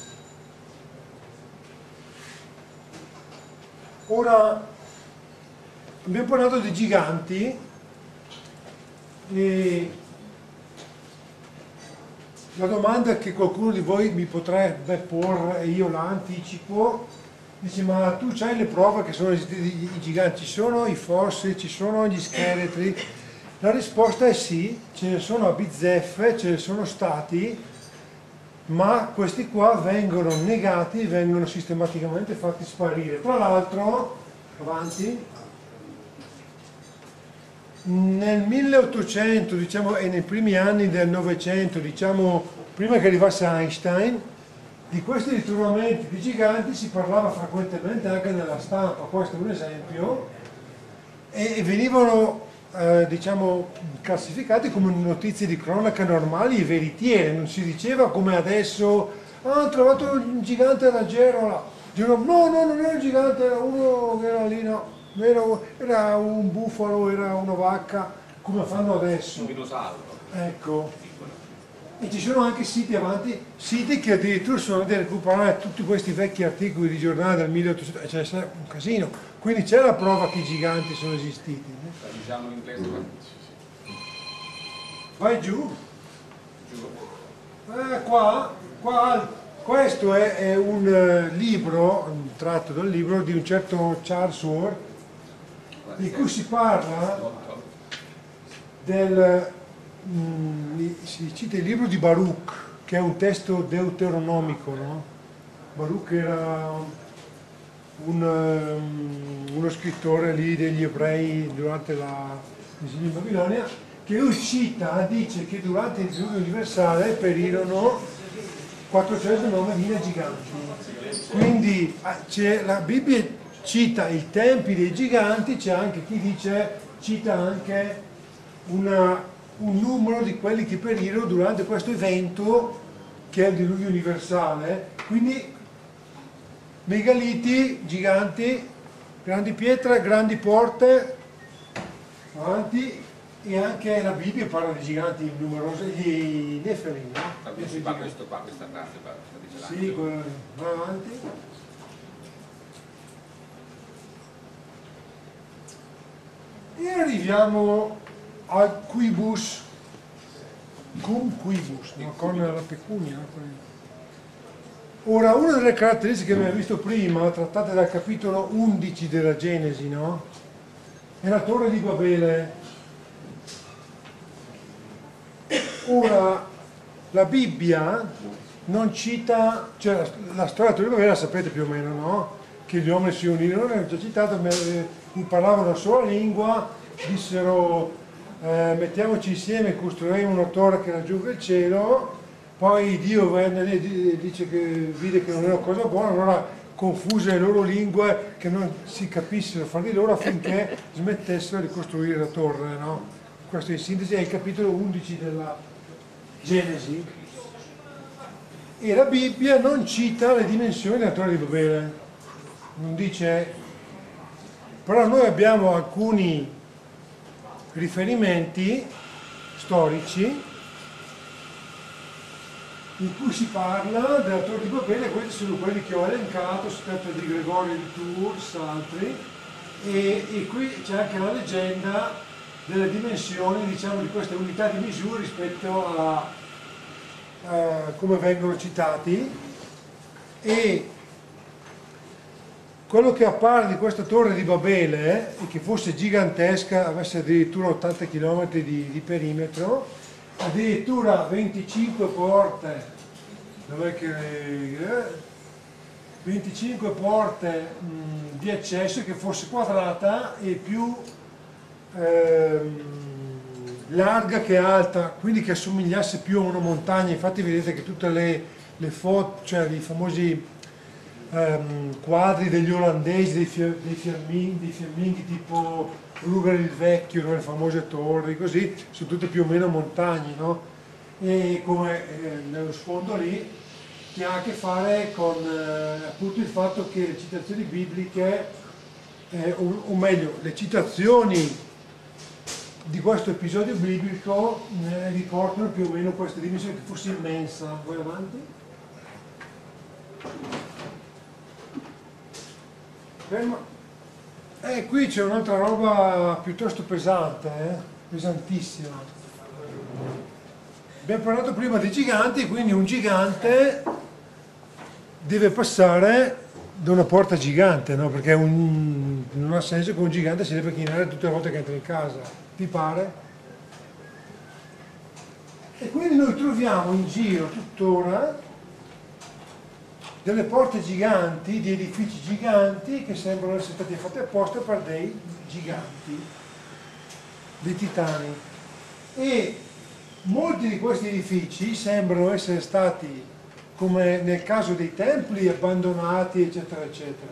Ora abbiamo parlato di giganti e la domanda che qualcuno di voi mi potrebbe porre, e io la anticipo, dice: ma tu c'hai le prove che sono esistiti i giganti, ci sono i fossili, ci sono gli scheletri? La risposta è sì, ce ne sono a bizzeffe, ce ne sono stati, ma questi qua vengono negati, vengono sistematicamente fatti sparire. Tra l'altro, avanti, nel 1800, diciamo, e nei primi anni del Novecento, diciamo, prima che arrivasse Einstein, di questi ritrovamenti di giganti si parlava frequentemente anche nella stampa. Questo è un esempio, e venivano diciamo classificati come notizie di cronaca normali e veritiere. Non si diceva come adesso: ah, hanno trovato un gigante da Gerola. No, non era un gigante, era uno che era lì, no, era un bufalo, era una vacca, come fanno adesso. Un dinosauro. Ecco. E ci sono anche siti avanti, siti che addirittura sono andati a recuperare tutti questi vecchi articoli di giornale del 1800, cioè c'è un casino. Quindi c'è la prova che i giganti sono esistiti. Diciamo in inglese. Vai giù. Questo è un libro, tratto dal libro di un certo Charles Ward, di cui si parla si cita il libro di Baruch, che è un testo deuteronomico, no? Baruch era uno scrittore lì degli ebrei durante l'esilio in Babilonia, che lui dice che durante il diluvio universale perirono 409.000 giganti. Quindi la Bibbia cita i tempi dei giganti, c'è anche chi cita anche un numero di quelli che perirono durante questo evento che è il diluvio universale. Quindi megaliti, giganti, grandi pietre, grandi porte, avanti, e anche la Bibbia parla di giganti numerosi, di Nefelim, no? Questo qua, questa parte qua, sta Sì, va avanti. E arriviamo al quibus, cum quibus, no? Con la pecunia. Ora, una delle caratteristiche che abbiamo visto prima, trattate dal capitolo 11 della Genesi, no? È la torre di Babele. Ora, la Bibbia non cita, cioè la storia della torre di Babele la sapete più o meno, no? Che gli uomini si unirono, non è già citato, parlavano una sola lingua, dissero mettiamoci insieme, costruiremo una torre che raggiunga il cielo. Poi Dio venne e dice che vide che non era una cosa buona, allora confuse le loro lingue, che non si capissero fra di loro, affinché smettessero di costruire la torre, no? Questo in sintesi è il capitolo 11 della Genesi. E la Bibbia non cita le dimensioni della torre di Babele, non dice, però noi abbiamo alcuni riferimenti storici in cui si parla della torre di Babele. Questi sono quelli che ho elencato, aspetto di Gregorio di Tours, altri, e qui c'è anche la leggenda delle dimensioni, diciamo, di queste unità di misura rispetto a come vengono citati, E quello che appare di questa torre di Babele è che fosse gigantesca, avesse addirittura 80 km di perimetro, addirittura 25 porte, dov'è che 25 porte di accesso, che fosse quadrata e più larga che alta, quindi che assomigliasse più a una montagna. Infatti vedete che tutte le foto, cioè i famosi quadri degli olandesi, dei fiamminghi tipo Ruger il Vecchio, no? Le famose torri, così, sono tutte più o meno montagne, no? E come nello sfondo lì, che ha a che fare con appunto il fatto che le citazioni bibliche, o meglio, le citazioni di questo episodio biblico riportano più o meno questa dimensione, che fosse immensa. Vai avanti. Ferma. Qui c'è un'altra roba piuttosto pesante, pesantissima. Abbiamo parlato prima dei giganti, quindi un gigante deve passare da una porta gigante, no? Perché non ha senso che un gigante si deve chinare tutte le volte che entra in casa, ti pare? E quindi noi troviamo in giro tuttora delle porte giganti, di edifici giganti che sembrano essere stati fatti apposta per dei giganti, dei titani. E molti di questi edifici sembrano essere stati, come nel caso dei templi, abbandonati, eccetera, eccetera.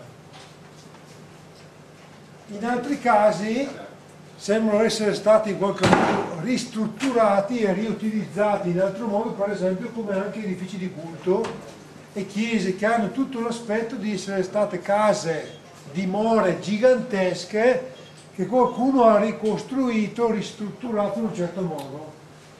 In altri casi sembrano essere stati in qualche modo ristrutturati e riutilizzati in altro modo, per esempio come anche edifici di culto e chiese che hanno tutto l'aspetto di essere state case, dimore gigantesche che qualcuno ha ricostruito, ristrutturato in un certo modo.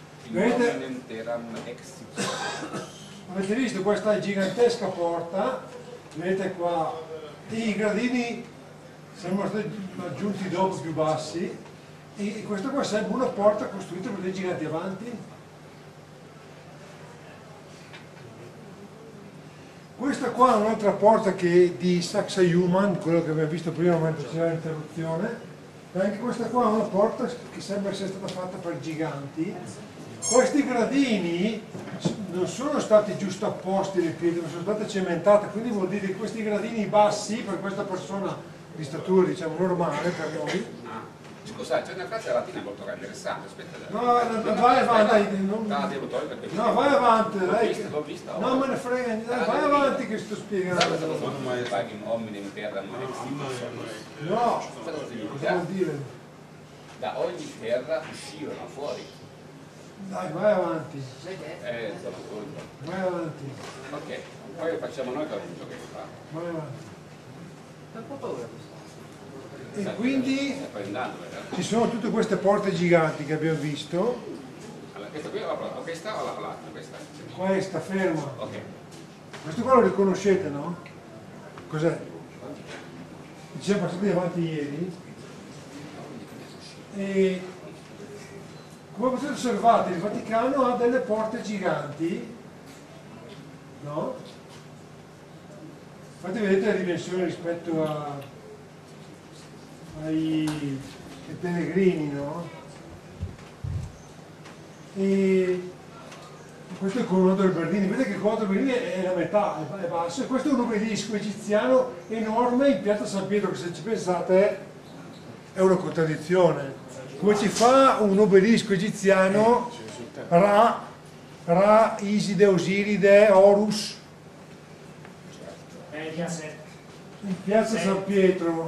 Avete visto questa gigantesca porta, vedete qua, i gradini sembrano stati aggiunti dopo, più bassi, e questa qua sembra una porta costruita per dei giganti. Avanti. Questa qua è un'altra porta che è di Saxa-Human, quello che abbiamo visto prima mentre c'era l'interruzione, e anche questa qua è una porta che sembra essere stata fatta per giganti. Questi gradini non sono stati giusto apposti le pietre, ma sono state cementate, quindi vuol dire che questi gradini bassi per questa persona di statura, diciamo, normale per noi. Scusa, c'è una frase latina molto interessante, aspetta. No, vai avanti. Devo togliere perché... No, vai avanti, dai. L'ho vista. Non me ne frega niente, vai avanti che sto spiegando. In hominem terra non No, cosa vuol dire? Da ogni terra uscirono fuori. Dai, vai avanti. Vai avanti. Ok, poi facciamo noi per un gioco che fa. Vai avanti. Ho un po' paura questo. E quindi ci sono tutte queste porte giganti che abbiamo visto. Allora, questa qui è la prova, questa o l'altra? Questa, ferma. Ok. Questo qua lo riconoscete, no? Cos'è? Ci siamo passati davanti ieri. E come potete osservare, il Vaticano ha delle porte giganti, no? Infatti vedete la dimensione rispetto ai pellegrini, no? E questo è il colono del Bernini, vedete che il colono del Bernini è la metà, è basso, e questo è un obelisco egiziano enorme in piazza San Pietro, che se ci pensate è una contraddizione. Come ci fa un obelisco egiziano Ra, Iside, Osiride, Horus in piazza San Pietro?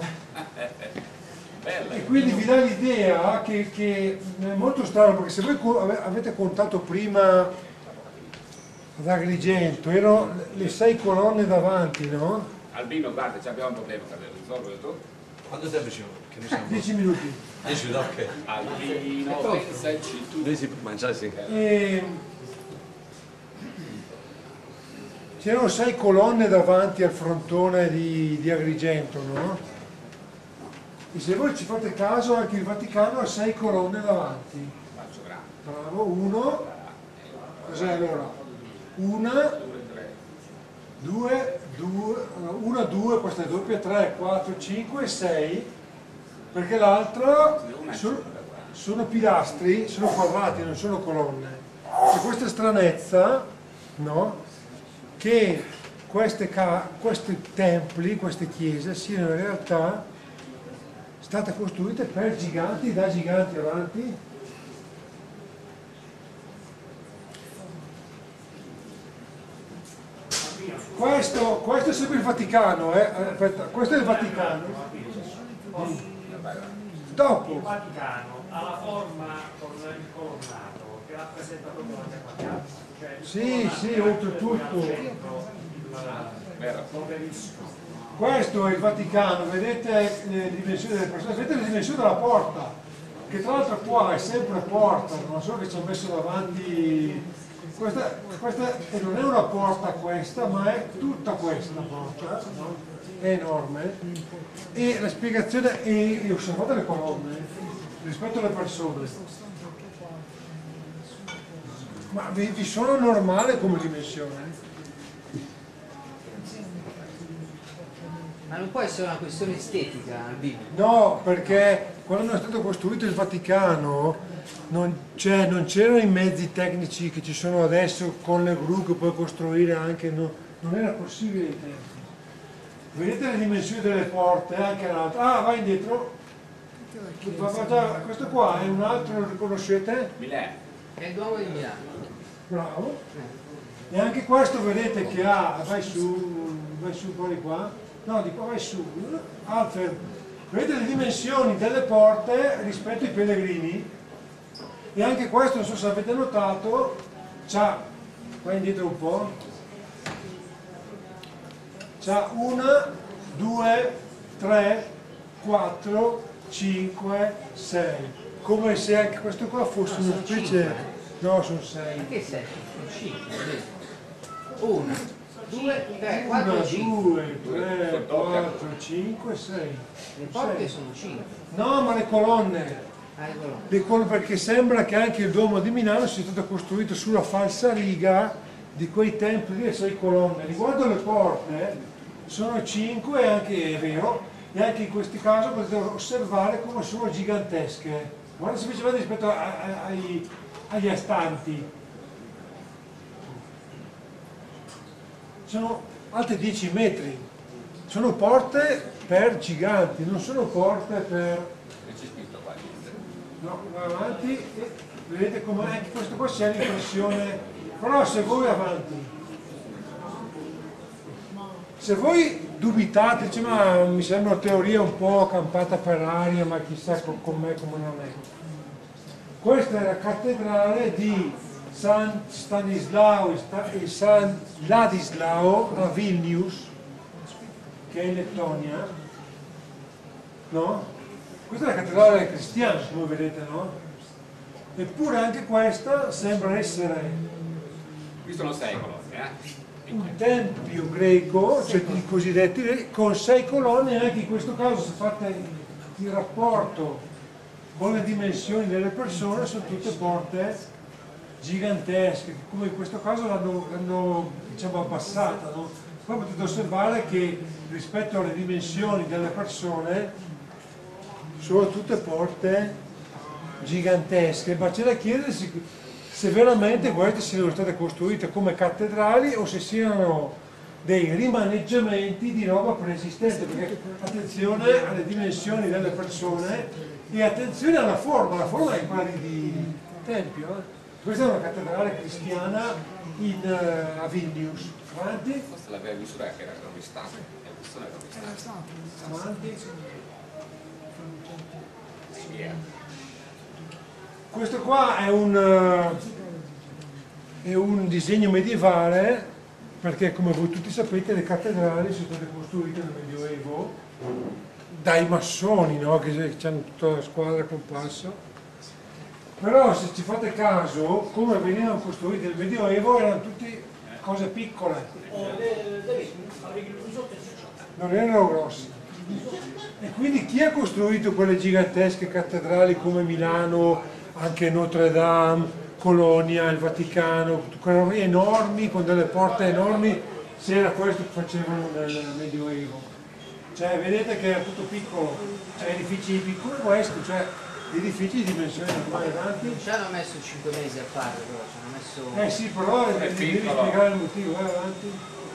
E quindi vi dà l'idea che è molto strano, perché se voi avete contato prima ad Agrigento, erano le 6 colonne davanti, no? Albino, guarda, abbiamo un problema per risolvere tu. Quanto tempo ci vuole? 10 minuti. 10 minuti, ok. Albino, pensaci tu. Noi si può mangiare, sì. C'erano 6 colonne davanti al frontone di Agrigento, no? E se voi ci fate caso, anche il Vaticano ha 6 colonne davanti. Faccio grande. Bravo, 1, cos'è allora? 1, 2, 1, 2, questa è doppia, 3, 4, 5 e 6, perché l'altro sono pilastri, sono quadrati, non sono colonne. E questa stranezza, no? Che questi templi, queste chiese siano in realtà state costruite per giganti, da giganti avanti. Questo è sempre il Vaticano, aspetta, questo è il Vaticano. Dopo. Il Vaticano ha la forma con il colonnato che rappresenta proprio la terra piatta. Cioè, Sì, oltretutto. L'obelisco. Questo è il Vaticano, vedete le dimensioni delle persone, vedete le dimensioni della porta, che tra l'altro qua è sempre porta, non so che ci hanno messo davanti, questa non è una porta questa, ma è tutta questa porta, no? È enorme, e la spiegazione, e osservate le colonne rispetto alle persone, ma vi sono normale come dimensione? Ma non può essere una questione estetica, Albino? No, perché quando è stato costruito il Vaticano non c'erano i mezzi tecnici che ci sono adesso con le gru che puoi costruire anche, non era possibile ai tempi. Vedete le dimensioni delle porte, anche l'altro. Ah, vai indietro. Questo qua è un altro, lo riconoscete? Milano. È il Duomo di Milano. Bravo. E anche questo vedete che ha, vai su un po' di qua. No, di qua vai su, altre. Vedete le dimensioni delle porte rispetto ai pellegrini? E anche questo, non so se avete notato, c'ha, vai indietro un po', c'ha 1, 2, 3, 4, 5, 6. Come se anche questo qua fosse una specie... No, sono 6. Perché 6? Sono 5. 1. 2, 3, 4, 1, 5. 2, 3, 4, 5, 6. Le porte sono 5. No, ma le colonne. Perché sembra che anche il Duomo di Milano sia stato costruito sulla falsa riga di quei templi e 6 colonne. Riguardo le porte, sono 5, anche è vero, e anche in questi casi potete osservare come sono gigantesche. Guarda semplicemente rispetto agli astanti. Sono alte 10 metri, sono porte per giganti, non sono porte per... C'è scritto qua. No, va avanti e vedete come anche questo qua c'è l'impressione, però se voi dubitate, dice, ma mi sembra una teoria un po' campata per aria, ma chissà con me come non è. Questa è la cattedrale di San Stanislao e San Ladislao a Vilnius, che è in Lettonia, no? Questa è la cattedrale cristiana, come vedete, no? Eppure anche questa sembra essere Qui sono 6 colonne, un tempio greco, cioè i cosiddetti, con 6 colonne, e anche in questo caso se fate il rapporto con le dimensioni delle persone sono tutte porte gigantesche, come in questo caso l'hanno diciamo abbassata, no? Poi potete osservare che rispetto alle dimensioni delle persone sono tutte porte gigantesche, ma c'è da chiedersi se veramente queste siano state costruite come cattedrali o se siano dei rimaneggiamenti di roba preesistente, perché attenzione alle dimensioni delle persone e attenzione alla forma è quella di tempio. Questa è una cattedrale cristiana a Vilnius. Avanti. Questa è la vera misura che era rovistata. E questa non è rovistata. Avanti. Yeah. Questo qua è un disegno medievale, perché come voi tutti sapete le cattedrali sono state costruite nel Medioevo dai massoni, no? Che hanno tutta la squadra compasso. Però se ci fate caso, come venivano costruiti nel Medioevo erano tutte cose piccole, non erano grossi. E quindi chi ha costruito quelle gigantesche cattedrali come Milano, anche Notre Dame, Colonia, il Vaticano, quelle enormi con delle porte enormi, se era questo che facevano nel Medioevo. Cioè vedete che era tutto piccolo, cioè edifici piccoli questi, cioè edifici di dimensioni normali avanti. Ci hanno messo 5 mesi a farlo, però ci hanno messo... Sì, però devi spiegare il motivo, avanti.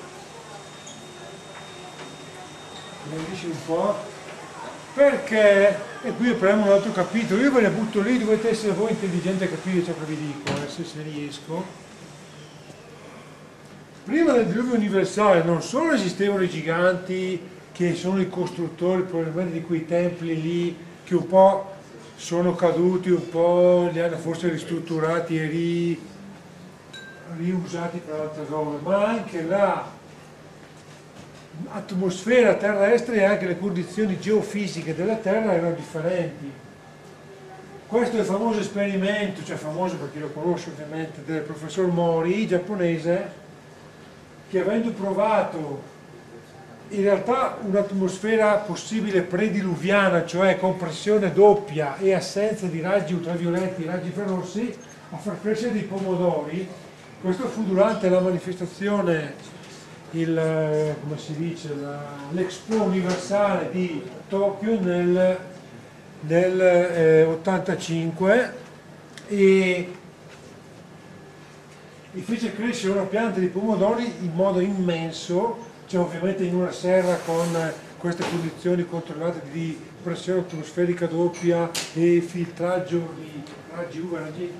Capisci un po'? Perché, e qui apriamo un altro capitolo, io ve ne butto lì, dovete essere voi intelligenti a capire ciò che vi dico, se riesco. Prima del diluvio universale non solo esistevano i giganti, che sono i costruttori probabilmente di quei templi lì, che un po' sono caduti, un po' li hanno forse ristrutturati e riusati per altre robe, ma anche l'atmosfera terrestre e anche le condizioni geofisiche della Terra erano differenti. Questo è il famoso esperimento, cioè famoso per chi lo conosce ovviamente, del professor Mori, giapponese, che avendo provato in realtà un'atmosfera possibile prediluviana, cioè compressione doppia e assenza di raggi ultravioletti, raggi infrarossi, a far crescere dei pomodori. Questo fu durante la manifestazione, come si dice, l'Expo universale di Tokyo nel 85 e fece crescere una pianta di pomodori in modo immenso, cioè ovviamente in una serra con queste condizioni controllate di pressione atmosferica doppia e filtraggio di raggi UV, raggi,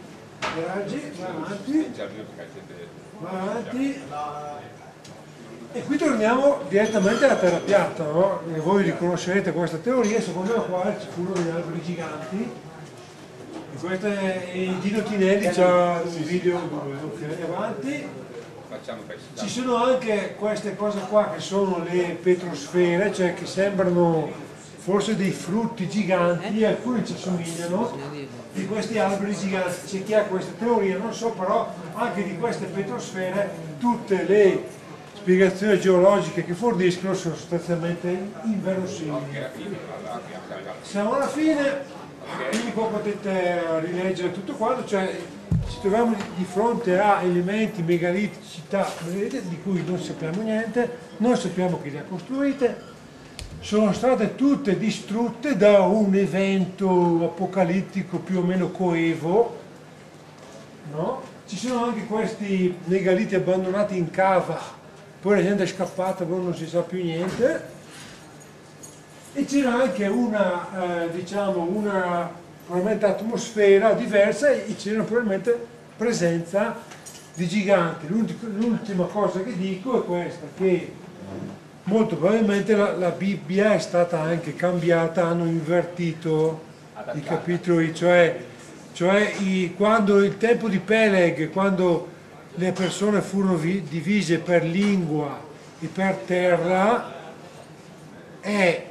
va avanti. E qui torniamo direttamente alla terra piatta, no? E voi riconoscerete questa teoria, secondo la quale ci furono degli alberi giganti. E questo è Dino Tinelli, c'ha un video dove avanti. Ci sono anche queste cose qua che sono le petrosfere, cioè che sembrano forse dei frutti giganti, alcuni ci assomigliano, di questi alberi giganti. C'è chi ha questa teoria, non so, però anche di queste petrosfere tutte le spiegazioni geologiche che forniscono sono sostanzialmente inverosimili. Siamo alla fine, quindi poi potete rileggere tutto quanto, cioè ci troviamo di fronte a elementi megaliticità di cui non sappiamo niente, non sappiamo chi le ha costruite, sono state tutte distrutte da un evento apocalittico più o meno coevo, no? Ci sono anche questi megaliti abbandonati in cava, poi la gente è scappata, poi non si sa più niente, e c'era anche una, diciamo, una probabilmente atmosfera diversa e c'era probabilmente presenza di giganti. L'ultima cosa che dico è questa, che molto probabilmente la Bibbia è stata anche cambiata, hanno invertito i capitoli, cioè quando il tempo di Peleg, quando le persone furono divise per lingua e per terra, è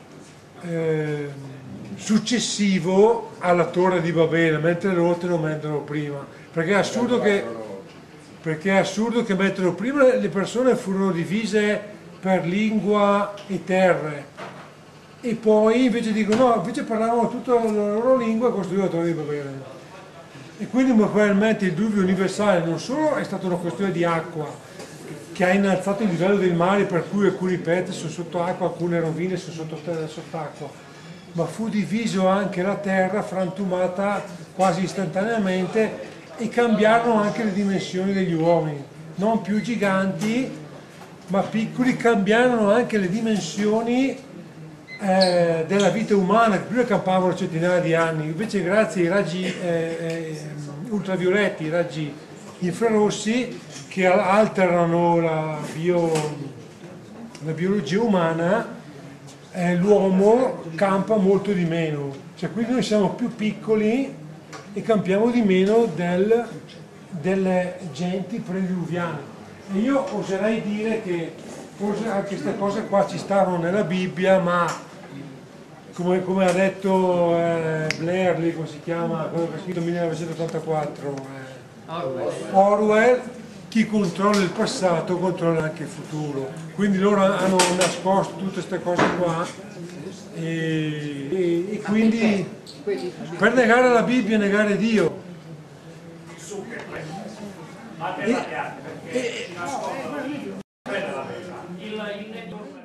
successivo alla Torre di Babele, mentre le altre lo mettono prima, perché è assurdo che mettono prima le persone furono divise per lingua e terre e poi invece dicono no, invece parlavano tutta la loro lingua e costruivano la Torre di Babele. E quindi probabilmente il diluvio universale non solo è stata una questione di acqua che ha innalzato il livello del mare, per cui alcuni pezzi sono sotto acqua, alcune rovine sono sott'acqua, ma fu diviso anche la terra, frantumata quasi istantaneamente, e cambiarono anche le dimensioni degli uomini, non più giganti ma piccoli, cambiarono anche le dimensioni della vita umana, che prima campavano centinaia di anni, invece grazie ai raggi ultravioletti, i raggi infrarossi che alterano la biologia umana, l'uomo campa molto di meno, cioè quindi noi siamo più piccoli e campiamo di meno delle genti prediluviane. E io oserei dire che forse anche queste cose qua ci stavano nella Bibbia, ma come ha detto Blair, lì, come si chiama, quello che ha scritto 1984, Orwell, chi controlla il passato controlla anche il futuro. Quindi loro hanno nascosto tutte queste cose qua e quindi per negare la Bibbia e negare Dio. il